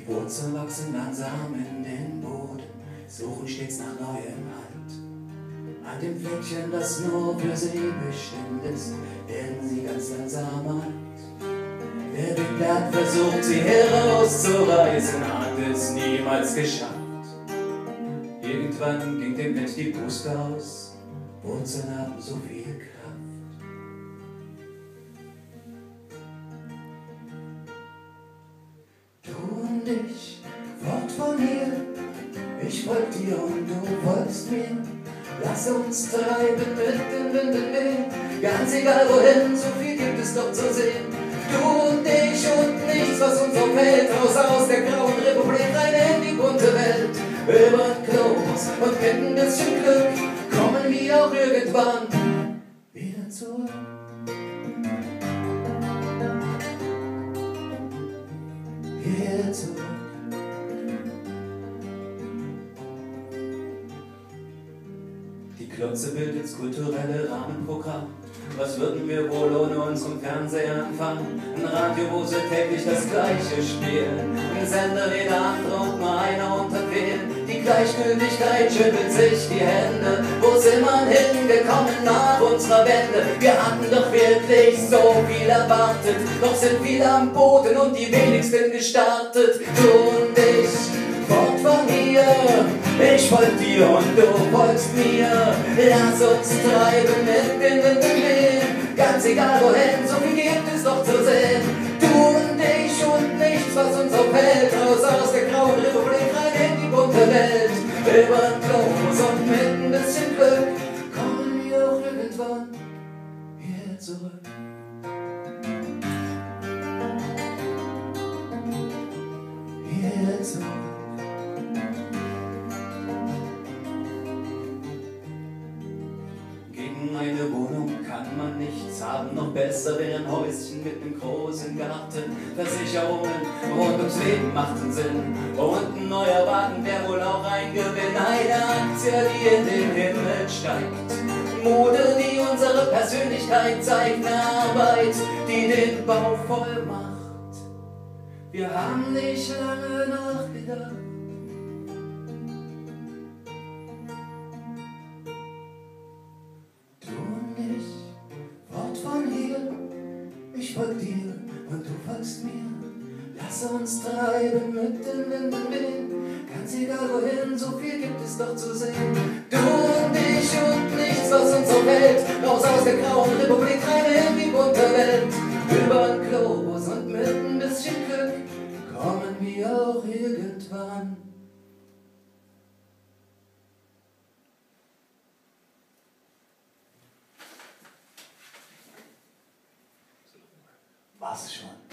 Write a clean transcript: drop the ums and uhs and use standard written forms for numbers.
Wurzeln wachsen langsam in den Boden, suchen stets nach neuem Halt. An dem Fleckchen, das nur für sie bestimmt ist, werden sie ganz langsam alt. Der Wind hat versucht, sie herauszureißen, hat es niemals geschafft. Irgendwann ging dem Wind die Puste aus, Wurzeln haben so viel Kraft. Du und ich, fort von hier, ich folg dir und du folgst mir. Lass uns treiben mit dem Wind im Wind, ganz egal wohin, so viel gibt es doch zu sehen. Du und ich und nichts, was uns aufhält, raus aus der grauen Republik, rein in die bunte Welt. Über den Globus und mit ein bisschen Glück kommen wir auch irgendwann wieder zurück. Hierher zurück. Die Klotze bildet das kulturelle Rahmenprogramm. Was würden wir wohl ohne unseren Fernseher anfangen? Ein Radio, wo sie täglich das Gleiche spielen. Ein Sender wie der andere und nur einer unterfehlen. Die Gleichgültigkeit schüttelt sich die Hände. Wo sind wir hingekommen nach unserer Wende? Wir hatten doch wirklich so viel erwartet. Doch sind viele am Boden und die wenigsten gestartet. Du und ich, fort von hier. Ich folg dir und du folgst mir. Lass uns treiben mit dem Wind im Wind. Ganz egal wohin, so viel gibt es doch zu sehen. Du und ich und nichts, was uns aufhält. Raus aus der grauen Republik, rein in die bunte Welt. Über den Globus und mit ein bisschen Glück kommen wir auch irgendwann hierher zurück. Hierher zurück. Eine Wohnung kann man nichts haben, noch besser wäre ein Häuschen mit einem großen Garten. Versicherungen rund ums Leben machten Sinn und ein neuer Wagen wäre wohl auch ein Gewinn. Eine Aktie, die in den Himmel steigt, Mode, die unsere Persönlichkeit zeigt, eine Arbeit, die den Bauch voll macht. Wir haben nicht lange nachgedacht. Ich folg dir und du folgst mir. Lass uns treiben mit dem Wind im Wind. Ganz egal wohin, so viel gibt es doch zu sehen. Du und ich und nichts, was uns aufhält. Raus aus der grauen Republik, rein in die bunte Welt. Über den Globus und mit ein bisschen Glück kommen wir auch irgendwann. War's schon.